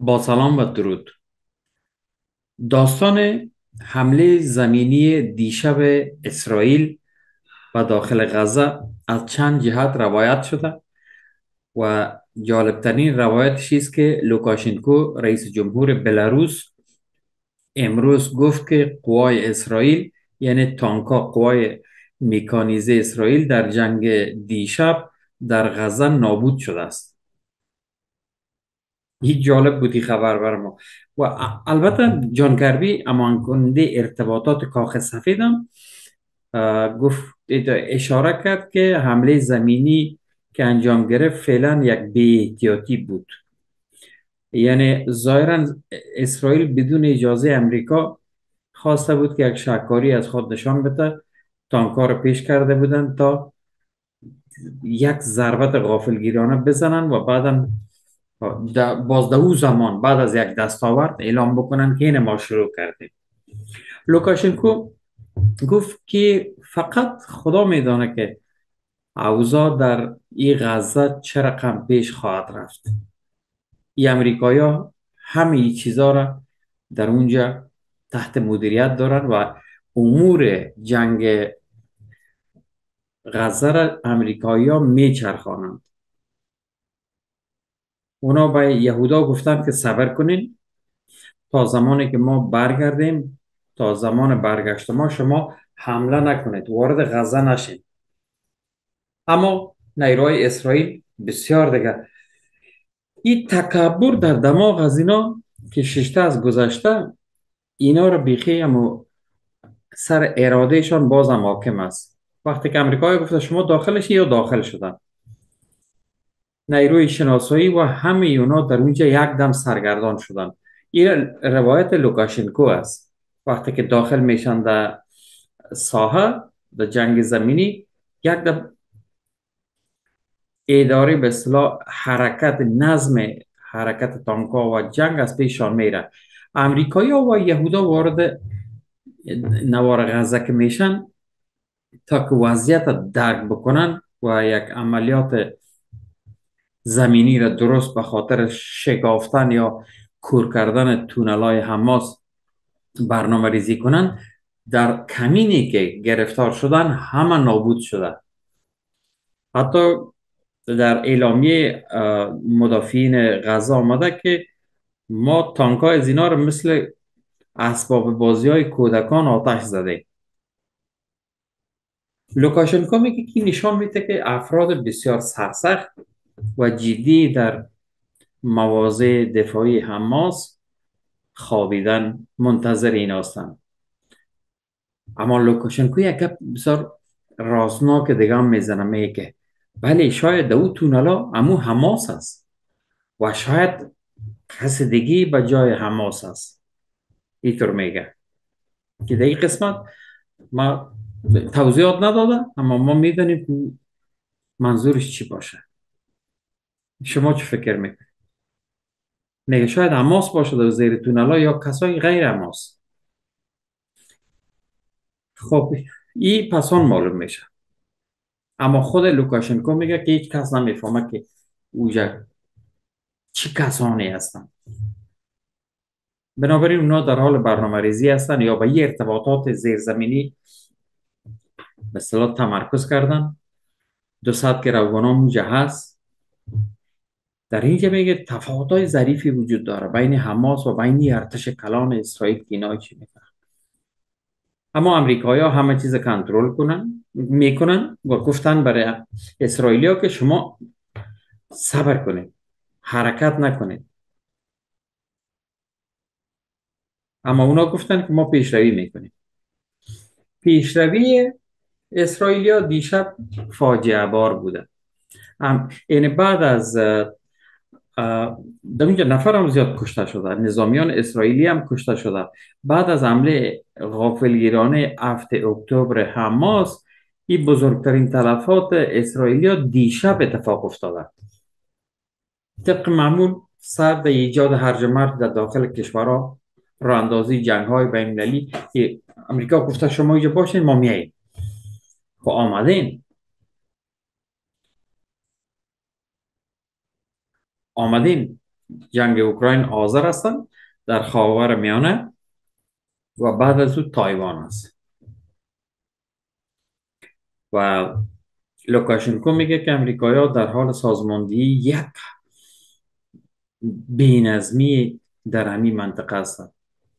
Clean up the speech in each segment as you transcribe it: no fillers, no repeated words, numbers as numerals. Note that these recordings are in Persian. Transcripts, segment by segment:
با سلام و درود. داستان حمله زمینی دیشب اسرائیل و داخل غزه از چند جهت روایت شده و جالبترین روایتش است که لوکاشنکو رئیس جمهور بلاروس امروز گفت که قوای اسرائیل، یعنی تانکا، قوای مکانیزه اسرائیل در جنگ دیشب در غزه نابود شده است. هیچ جالب بودی خبر بر ما. و البته جان کربی امان کننده ارتباطات کاخ سفیدم گفت، اشاره کرد که حمله زمینی که انجام گرفت فعلا یک بی احتیاطی بود. یعنی ظاهرا اسرائیل بدون اجازه امریکا خواسته بود که یک شهکاری از خود نشان بده. تانکها رو پیش کرده بودند تا یک ضربت غافلگیرانه بزنن و بعدا باز در او زمان بعد از یک دستاورد اعلام بکنن که این ما شروع کردیم. لوکاشنکو گفت که فقط خدا میدانه که اوضاع در این غزه چه رقم پیش خواهد رفت. ای امریکایا همه ای چیزا را در اونجا تحت مدیریت دارن و امور جنگ غزه را امریکایا میچرخانند. اونا به یهودا گفتن که صبر کنین تا زمانی که ما برگردیم. تا زمان برگشت ما شما حمله نکنید، وارد غزه نشید. اما نیروهای اسرائیل بسیار دیگر این تکبر در دماغ از اینا که ششته از گذشته، اینا رو بیخی اما سر ارادهشان بازم حاکم است. وقتی که امریکایی گفته شما داخلش یا داخل شدن، نیروی شناسایی و همه اونا در اونجا یک دم سرگردان شدن. این روایت لوکاشنکو است. وقتی که داخل میشن در ساحه در جنگ زمینی، یک دم اداره به اصطلاح حرکت نظم حرکت تانکا و جنگ از پیشان میره. امریکایی و یهودا وارد نوار غزه که میشن تا که وضعیت درک بکنن و یک عملیات زمینی را درست به خاطر شکافتن یا کور کردن تونلای حماس برنامه ریزی کنن، در کمینی که گرفتار شدن همه نابود شده. حتی در اعلامیه مدافعین غزه آمده که ما تانکای از اینا رو مثل اسباب بازی های کودکان آتش زده. لوکاشنکو میگه که نشان میده که افراد بسیار سرسخت و جدی در مواضع دفاعی حماس خوابیدن منتظر این هستند. اما لوکاشنکو یک گپ بسیار رازناک دیگه هم میزنه، میگه که بله شاید دو تونلا امو حماس است و شاید کس دیگی به جای حماس است. اینطور میگه که در این قسمت ما توضیحات نداده، اما ما میدونیم که منظورش چی باشه. شما چه فکر میکنید؟ میگه شاید حماس باشه در زیر تونلا یا کسای غیر حماس. خب این پسان معلوم میشه. اما خود لوکاشنکو میگه که هیچ کس نمیفهمه که اوجا چی کسانی هستن. بنابراین اونا در حال برنامه ریزی هستن یا به این ارتباطات زیرزمینی به اصطلاح تمرکز کردن. 200 گروگان اونجا هست. در اینجا میگه تفاوت‌های ظریفی وجود داره بین حماس و بین ارتش کلان اسرائیل که اینا چی میکنن. اما امریکایی‌ها همه چیز کنترل میکنن و گفتن برای اسرائیلیا که شما صبر کنید، حرکت نکنید. اما اونا گفتن که ما پیشروی میکنیم. پیشروی اسرائیلیا دیشب فاجعه بار بوده. یعنی بعد از در اینجا نفر هم زیاد کشته شده، نظامیان اسرائیلی هم کشته شده. بعد از حمله غافلگیرانه 7 اکتبر حماس، این بزرگترین تلفات اسرائیلیا دیشب اتفاق افتاده. طبق معمول سر در ایجاد هرج و مرج در داخل کشورها، راه اندازی جنگ های بین المللی، امریکا گفته شما اینجا باشین ما میاییم. خب آمدین. جنگ اوکراین آذر هستند در خاور میانه و بعد از او تایوان است. و لوکاشنکو میگه که امریکایی‌ها در حال سازماندهی یک بی‌نظمی در همین منطقه هستند.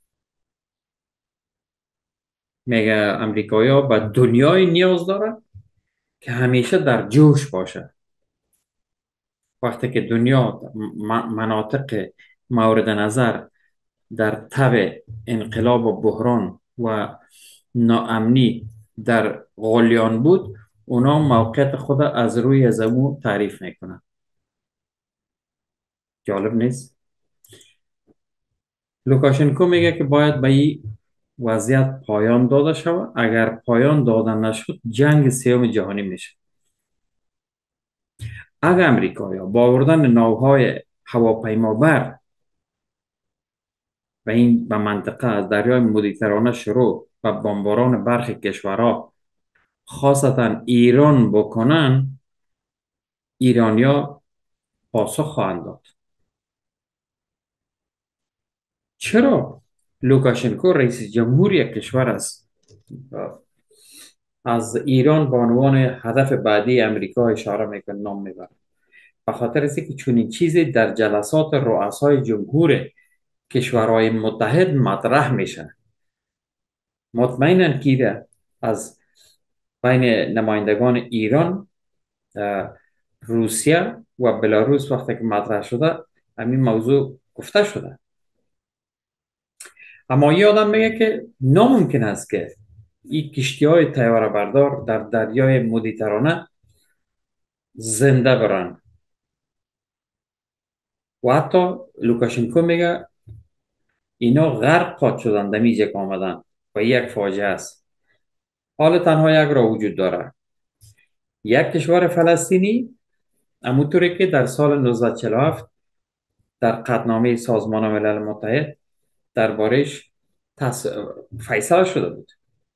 میگه امریکایی‌ها به دنیای نیاز دارند که همیشه در جوش باشه. وقتی که دنیا مناطق مورد نظر در تب انقلاب و بحران و ناامنی در غلیان بود، اونا موقعیت خود از روی زمین تعریف میکنن. جالب نیست؟ لوکاشنکو میگه که باید به این وضعیت پایان داده شود. اگر پایان داده نشد جنگ سوم جهانی میشه. اگر امریکا با آوردن ناوهای هواپیمابر و این به منطقه از دریای مدیترانه شروع و بمباران برخی کشورها خاصتا ایران بکنن، ایرانیا پاسخ خواهند داد. چرا لوکاشنکو رئیس جمهور یک کشور است از ایران به عنوان هدف بعدی امریکا اشاره میکنه، نام میبره؟ به خاطر است که چنین چیزی در جلسات رؤسای جمهور کشورهای متحد مطرح میشه. مطمئنن که از بین نمایندگان ایران، روسیه و بلاروس وقتی که مطرح شده همین موضوع گفته شده. اما یه آدم میگه که ناممکن است که این کشتی های تیاره بردار در دریای مدیترانه زنده برن. و حتی لوکاشنکو میگه اینا غرق خواهد شدن در میجه که آمدن و یک فاجعه است. حال تنها یک را وجود داره: یک کشور فلسطینی، همونطوری که در سال 1947 در قطعنامه سازمان ملل متحد دربارش فیصله شده بود.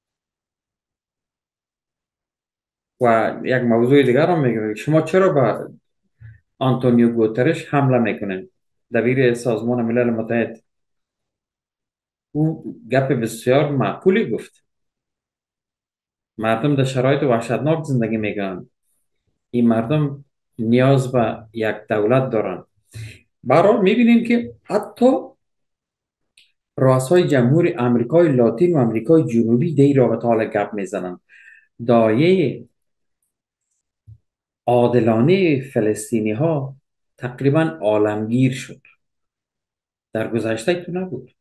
و یک موضوع دیگر هم میگه شما چرا به آنتونیو گوترش حمله میکنین، دبیر سازمان ملل متحد؟ او گپ بسیار معقولی گفت. مردم در شرایط وحشتناک زندگی میکنن. این مردم نیاز به یک دولت دارن. برای میبینیم که حتی رؤسای جمهور امریکای لاتین و امریکای جنوبی در این رابطه حال گپ میزنن. دایه عادلانه فلسطینی ها تقریبا عالمگیر شد. در گذشته تو نبود.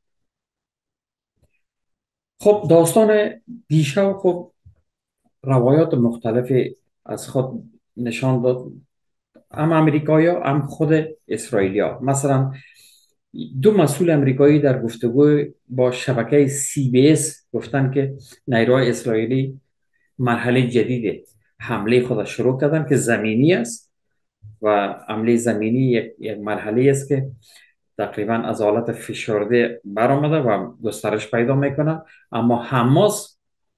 خب داستان دیشب خب روایات مختلفی از خود نشان داد، هم امریکایی هم خود اسرائیلیا. مثلا دو مسئول امریکایی در گفتگو با شبکه سی بی اس گفتن که نیروهای اسرائیلی مرحله جدید حمله خود شروع کردن که زمینی است و حمله زمینی یک مرحله است که تقریبا از حالت فشرده برآمده و گسترش پیدا میکنه. اما حماس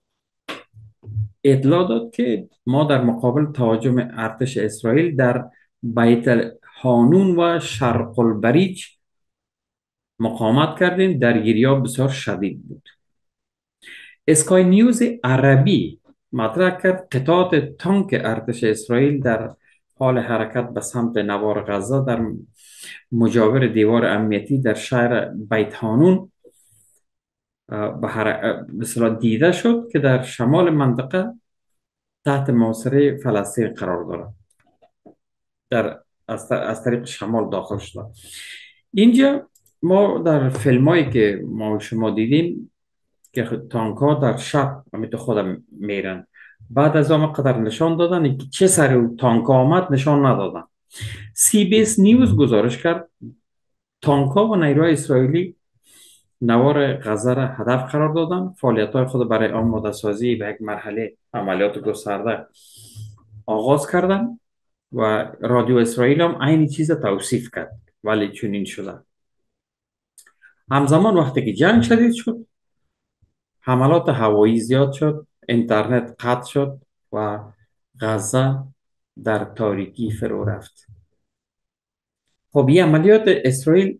اطلاع داد که ما در مقابل تهاجم ارتش اسرائیل در بیت حانون و شرق البریج مقاومت کردیم. درگیری‌ها بسیار شدید بود. اسکای نیوز عربی مطرح کرد قطعات تانک ارتش اسرائیل در حال حرکت به سمت نوار غزه در مجاور دیوار امنیتی در شهر بیت حانون به صورت دیده شد که در شمال منطقه تحت محاصره فلسطین قرار دارد. از طریق شمال داخل شده. اینجا ما در فیلم هایی که ما شما دیدیم که تانک ها در شب همیتو خودم میرن، بعد از آن قدر نشان دادن که چه سر تانک ها آمد نشان ندادن. سی بی اس نیوز گزارش کرد تانک ها و نیروهای اسرائیلی نوار غزه را هدف قرار دادن، فعالیت های خود برای آماده سازی به یک مرحله عملیات گسترده آغاز کردن و رادیو اسرائیل هم عین چیز توصیف کرد. ولی چنین شده. همزمان وقتی که جنگ شدید شد، حملات هوایی زیاد شد، اینترنت قطع شد و غزه در تاریکی فرو رفت. خب این عملیات اسرائیل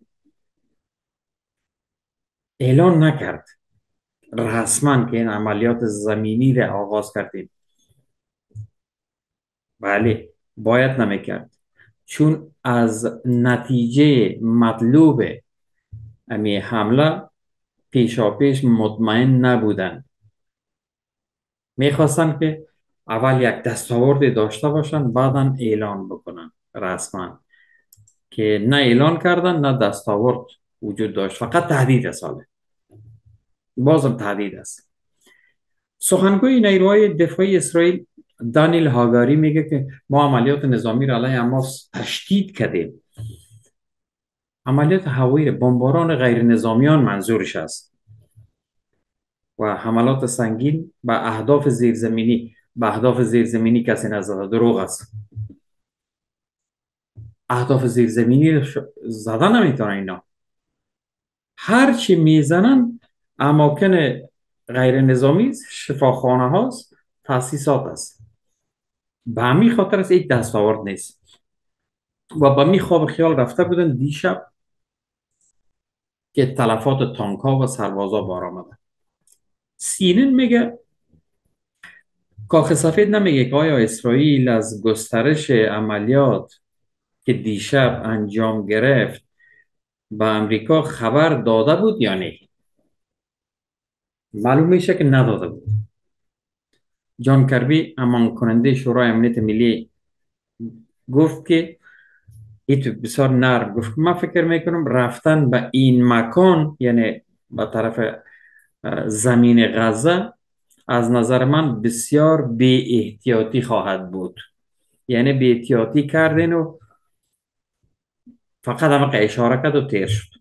اعلان نکرد رسما که این عملیات زمینی را آغاز کردیم. بله، باید نمیکرد، چون از نتیجه مطلوب امی حمله پیشا پیش مطمئن نبودن. میخواستن که اول یک دستاورد داشته باشن، بعدا اعلان بکنن رسما، که نه اعلان کردن نه دستاورد وجود داشت، فقط تهدید ساله. بازم تهدید است. سخنگوی نیروهای دفاعی اسرائیل دانیل هاگاری میگه که ما عملیات نظامی را علیه حماس تشدید کردیم. عملیات هوایی بمباران غیر نظامیان منظورش است و حملات سنگین به اهداف زیرزمینی. به اهداف زیرزمینی کسی نزده، دروغ است. اهداف زیرزمینی رو زدن نمیتونن اینا. هر چی میزنن اماکن غیر نظامی، شفاخانه هاست، تاسیسات است. به همین خاطر است یک دستاورد نیست و به می خواب خیال رفته بودن دیشب که تلفات تانک ها و سربازا بار آمده. سینن میگه، کاخ سفید نمیگه که آیا اسرائیل از گسترش عملیات که دیشب انجام گرفت به امریکا خبر داده بود یا نه. معلوم میشه که نداده بود. جان کربی، امان کننده شورای امنیت ملی، گفت که این بسیار نرم گفت، من فکر میکنم رفتن به این مکان، یعنی به طرف زمین غزه، از نظر من بسیار بی احتیاطی خواهد بود. یعنی بی احتیاطی کردین و فقط هم اشاره کرد و تیر شد.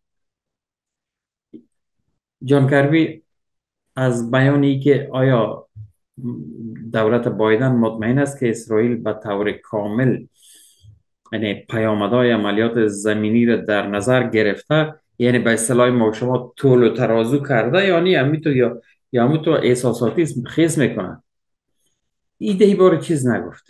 جان کربی از بیانی که آیا دولت بایدن مطمئن است که اسرائیل به طور کامل، یعنی پیامدهای عملیات زمینی را در نظر گرفته، یعنی به اصطلاح ما شما طول و ترازو کرده، یعنی همیتو یا همیتو احساساتی خیز میکنه. ایده بار چیز نگفت،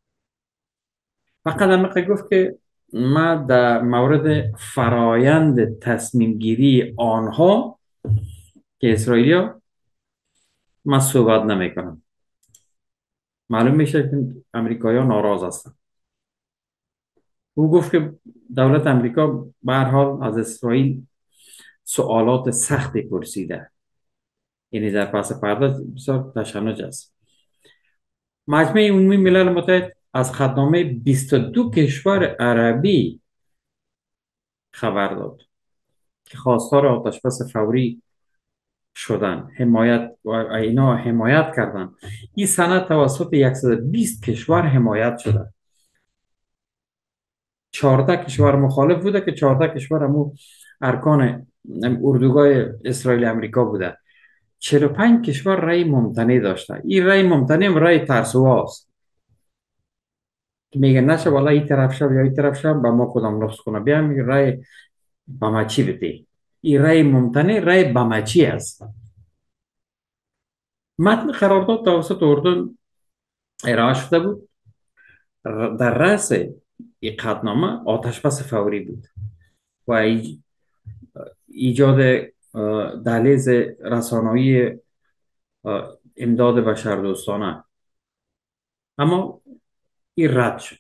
فقط هم گفت که ما در مورد فرایند تصمیم گیری آنها که اسرائیلیا من صحبت نمی کنم. معلوم میشه که امریکایی‌ها ناراض هستند. او گفت که دولت امریکا به هر حال از اسرائیل سوالات سختی پرسیده، یعنی در پس پرده بسیار تشنج است. مجمع عمومی ملل متحد از خطنامه 22 کشور عربی خبر داد که خواستار آتشبس فوری شدن، حمایت و اینا حمایت کردن. این سند توسط 120 کشور حمایت شده. 14 کشور مخالف بوده که 14 کشور همو ارکان اردوگاه اسرائیل امریکا بوده. 45 کشور رأی ممتنع داشته. این رأی ممتنع هم رأی ترسوهاست که میگه نشه والا این طرف شو یا این طرف شو، با ما کدام نقص کنه، بیا میگه رأی بمچی بده. این رأی ممتنع رأی بمچی است. متن قرارداد توسط اردن ارائه شده بود. در رأس این قطعنامه آتش بس فوری بود و ایجاد دهلیز رسانه‌ای امداد بشردوستانه، اما این رد شد.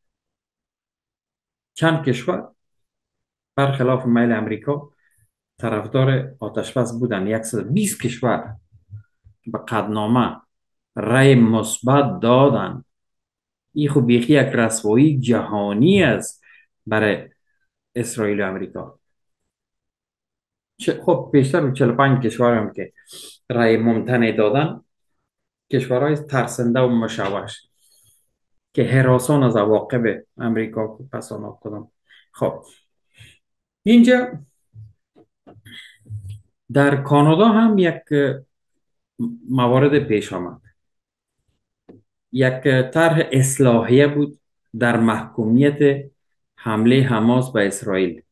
چند کشور برخلاف میل امریکا طرفدار آتشبس بودن. 120 کشور به قطعنامه رأی مثبت دادن. این خب بیخی یک رسوایی جهانی است برای اسرائیل و امریکا. خب بیشتر 45 کشور هم که رأی ممتنع دادن، کشورهای ترسنده و مشوش که هراسان از عواقب امریکا پسانات کنم. خب اینجا در کانادا هم یک موارد پیش آمد. یک طرح اصلاحیه بود در محکومیت حمله حماس به اسرائیل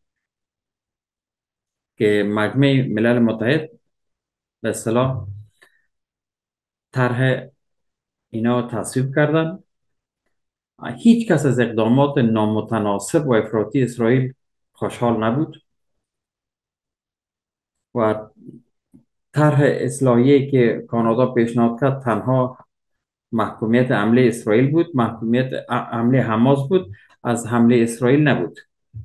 که مجمع ملل متحد به اصطلاح طرح اینا تصویب کردن هیچ کس از اقدامات نامتناسب و افراطی اسرائیل خوشحال نبود و طرح اصلاحیه که کانادا پیشنهاد کرد تنها محکومیت حمله اسرائیل بود، محکومیت حمله حماس بود، از حمله اسرائیل نبود.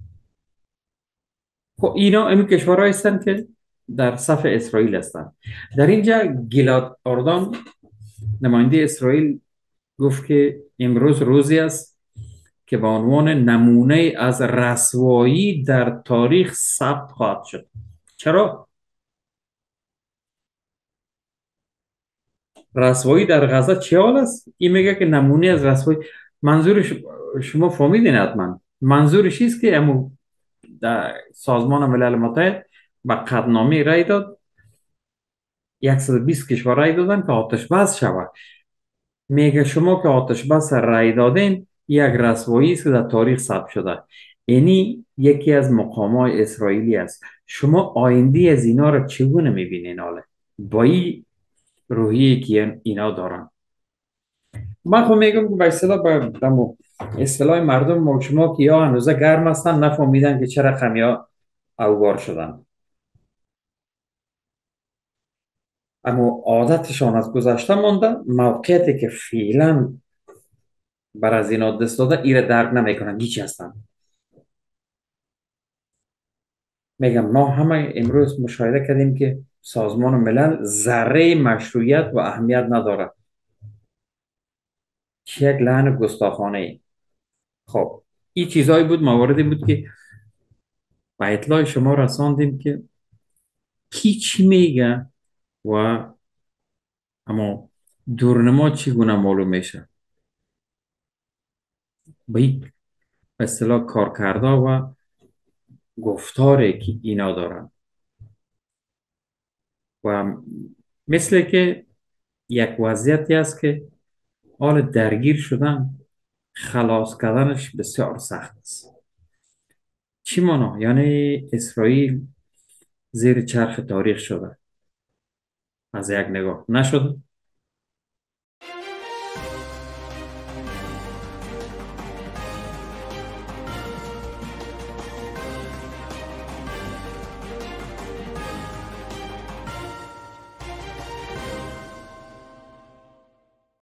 خب اینا این کشورهایی هستند که در صف اسرائیل هستند. در اینجا گیلاد اردن نماینده اسرائیل گفت که امروز روزی است که به عنوان نمونه از رسوایی در تاریخ ثبت خواهد شد. چرا؟ رسوایی در غزه چه حال است؟ این میگه که نمونه از رسوایی. منظورش شما فهمیدین حتما. منظورش است که در سازمان ملل متحد به قطعنامه رای داد، 120 کشور رای دادن که آتش بس شود. میگه شما که آتش بس رای دادین یک رسوایی است که در تاریخ ثبت شده. یعنی یکی از مقامات اسرائیلی است. شما آینده از اینا را چگونه میبینین حالا با این روحیه که اینا دارن؟ من خب میگم که به اصطلاح اصطلاح مردم ما شما که یا هنوزه گرم هستن نفهمیدن که چه رقم یا اوگار شدن، اما عادتشان از گذشته مانده. موقعیتی که فعلا بر از اینا دست داده ایره درک نمیکنن گیچ هستن. میگم ما همه امروز مشاهده کردیم که سازمان ملل ذره مشروعیت و اهمیت نداره. چه یک لحن گستاخانه ای. خب این چیزایی بود، مواردی بود که به اطلاع شما رساندیم که کی چی میگه و اما دورنما چگونه معلوم میشه. به این به اصطلاح کارکرده و گفتاری که اینا دارن و مثل که یک وضعیتی است که حال درگیر شدن خلاص کردنش بسیار سخت است. چی مانا؟ یعنی اسرائیل زیر چرخ تاریخ شده از یک نگاه نشده.